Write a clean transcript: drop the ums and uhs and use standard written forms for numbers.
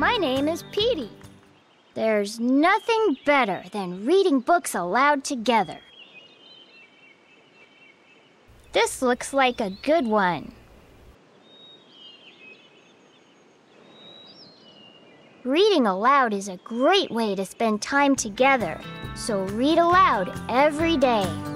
My name is Petey. There's nothing better than reading books aloud together. This looks like a good one. Reading aloud is a great way to spend time together, so read aloud every day.